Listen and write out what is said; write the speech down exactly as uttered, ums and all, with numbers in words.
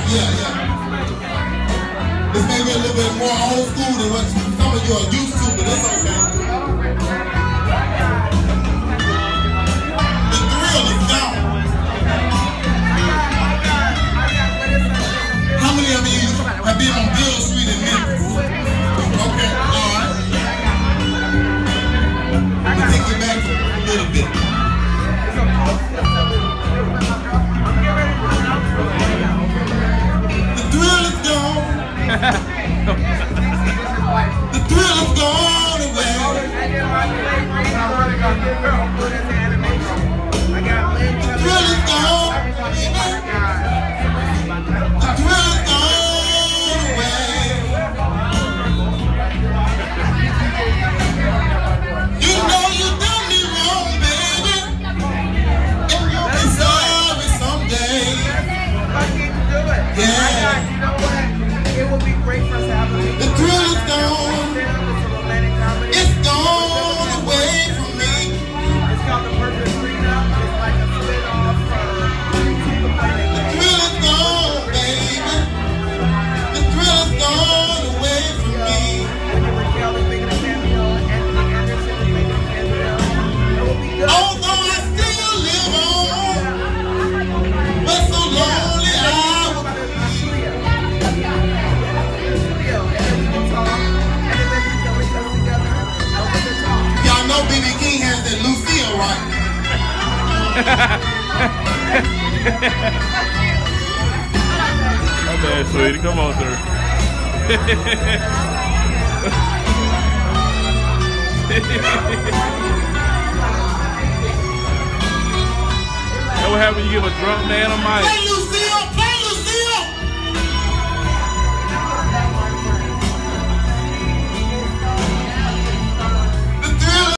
Yeah, yeah. This may be a little bit more old school than what some of you are used to, but it's okay. The thrill is gone. How many of you have been on Bill Street in Memphis? Okay, all right. I'll take you back a little bit. The thrill is gone. The thrill is gone away. The thrill is gone. The thrill is gone away. You know you done me wrong, baby, and you'll be sorry someday. Yeah. It would be great for us to have a The thrill is gone. It's gone away from me. It's called The Perfect Freedom. It's like a split off from The thrill is gone, baby. The thrill is gone away from me. when you were Kelly making a cameo, Anthony Anderson was making a cameo. It would be good. Although I still live on, but so lonely I would be. Y'all know B B King has that Lucille, right? My bad, sweetie. Come on, sir. That what happens when you give a drunk man a mic. Play Lucille, play